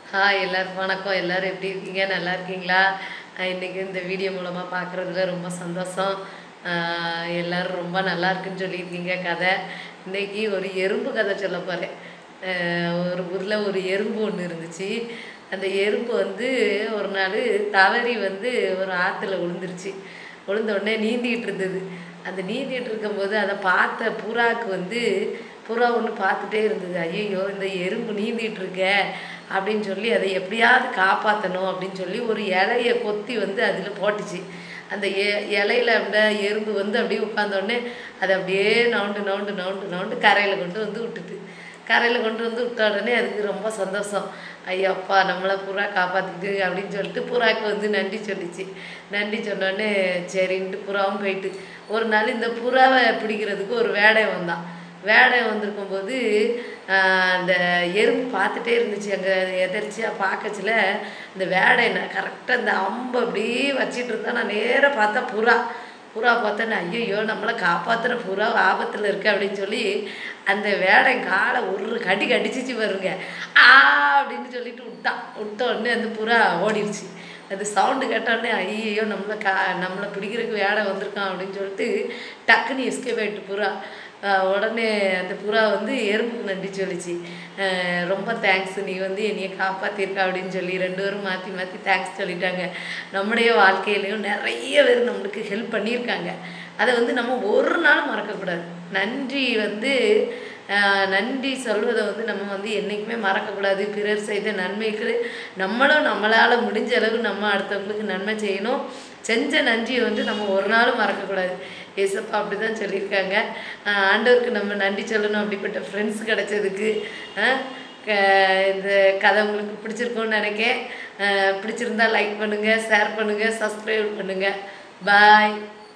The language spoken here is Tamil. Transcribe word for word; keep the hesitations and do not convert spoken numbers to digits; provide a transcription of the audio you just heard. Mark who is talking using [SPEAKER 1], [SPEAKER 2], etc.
[SPEAKER 1] ஹாய் எல்லாருக்கும் வணக்கம். எல்லோரும் எப்படி இருக்கீங்க? நல்லா இருக்கீங்களா? இன்றைக்கி இந்த வீடியோ மூலமாக பார்க்குறதுல ரொம்ப சந்தோஷம். எல்லோரும் ரொம்ப நல்லா இருக்குன்னு சொல்லியிருக்கீங்க கதை. இன்றைக்கி ஒரு எறும்பு கதை சொல்ல போகிறேன். ஒரு ஊரில் ஒரு எறும்பு ஒன்று இருந்துச்சு. அந்த எறும்பு வந்து ஒரு நாள் தவறி வந்து ஒரு ஆற்றுல விழுந்துருச்சு. விழுந்த உடனே நீந்திக்கிட்டு இருந்தது. அந்த நீந்திகிட்டு இருக்கும்போது அதை பார்த்த புறாவுக்கு வந்து புறா ஒன்று பார்த்துட்டே இருந்தது. ஐயையோ, இந்த எறும்பு நீந்திகிட்டு இருக்க அப்படின்னு சொல்லி அதை எப்படியாவது காப்பாற்றணும் அப்படின்னு சொல்லி ஒரு இலையை கொத்தி வந்து அதில் போட்டுச்சு. அந்த எ இலையில அப்படியே எறும்பு வந்து அப்படியே உட்காந்தோடனே அதை அப்படியே நவுண்டு நவுண்டு நவுண்டு நவுண்டு கரையில் கொண்டு வந்து விட்டுட்டு கரையில் கொண்டு வந்து விட்ட உடனே அதுக்கு ரொம்ப சந்தோஷம். ஐயப்பா, நம்மளை புறா காப்பாற்றிட்டு அப்படின்னு சொல்லிட்டு புறாவுக்கு வந்து நன்றி சொல்லிச்சு. நன்றி சொன்னோடனே சரின்ட்டு புறாவும் போயிட்டு ஒரு நாள் இந்த புறாவை பிடிக்கிறதுக்கு ஒரு வேடை வந்தான். வேடை வந்திருக்கும்போது அந்த எறும்பு பார்த்துட்டே இருந்துச்சு. அங்கே எதிர்ச்சியாக பார்க்கச்சில இந்த வேடை நான் கரெக்டாக இந்த அம்பு அப்படியே வச்சிட்டு இருந்தா. நான் நேராக பார்த்தா புறா புறா பார்த்தேன்னு ஐயோ, நம்மளை காப்பாற்றுற புறா ஆபத்தில் இருக்கு அப்படின்னு சொல்லி அந்த வேடை காலை ஒரு கடி கடிச்சிச்சு வருங்க. ஆ அப்படின்னு சொல்லிட்டு விட்டான். விட்ட உடனே அந்த புறா ஓடிடுச்சு. அது சவுண்டு கேட்டோடனே ஐயோ, நம்மளை கா நம்மளை பிடிக்கிறதுக்கு வேடை வந்திருக்கான் அப்படின்னு சொல்லிட்டு டக்குன்னு எஸ்கேப் ஆகிட்டு புறா. உடனே அந்த புறா வந்து எறும்புக்கு நன்றி சொல்லிச்சு. ரொம்ப தேங்க்ஸ், நீ வந்து என்னையை காப்பாற்றிருக்கா அப்படின்னு சொல்லி ரெண்டு பேரும் மாற்றி மாற்றி தேங்க்ஸ் சொல்லிட்டாங்க. நம்முடைய வாழ்க்கையிலையும் நிறைய பேர் நம்மளுக்கு ஹெல்ப் பண்ணியிருக்காங்க. அதை வந்து நம்ம ஒரு நாளும் மறக்கக்கூடாது. நன்றி வந்து நன்றி சொல்வதை வந்து நம்ம வந்து என்றைக்குமே மறக்கக்கூடாது. பிறர் செய்த நன்மைக்கு நம்மளும் நம்மளால் முடிஞ்ச அளவு நம்ம அடுத்தவங்களுக்கு நன்மை செய்யணும். செஞ்ச நன்றியை வந்து நம்ம ஒரு நாளும் மறக்கக்கூடாது. ஏசப்பா அப்படி தான் சொல்லியிருக்காங்க. ஆண்டவருக்கு நம்ம நன்றி சொல்லணும். அப்படிப்பட்ட ஃப்ரெண்ட்ஸ் கிடச்சதுக்கு இந்த கதை உங்களுக்கு பிடிச்சிருக்கும்னு நினைக்கிறேன். பிடிச்சிருந்தா லைக் பண்ணுங்கள், ஷேர் பண்ணுங்கள், சப்ஸ்கிரைப் பண்ணுங்கள். பாய்.